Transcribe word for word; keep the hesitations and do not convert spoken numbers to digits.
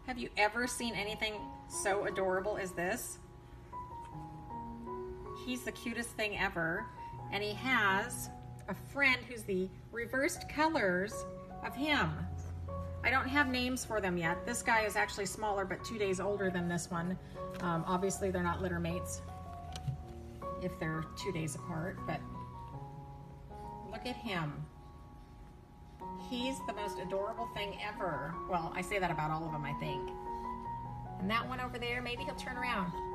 Have you ever seen anything so adorable as this? He's the cutest thing ever, and he has a friend who's the reversed colors of him. I don't have names for them yet. This guy is actually smaller, but two days older than this one. Um, obviously, they're not litter mates if they're two days apart, but look at him. He's the most adorable thing ever. Well, I say that about all of them, I think. And that one over there, maybe he'll turn around.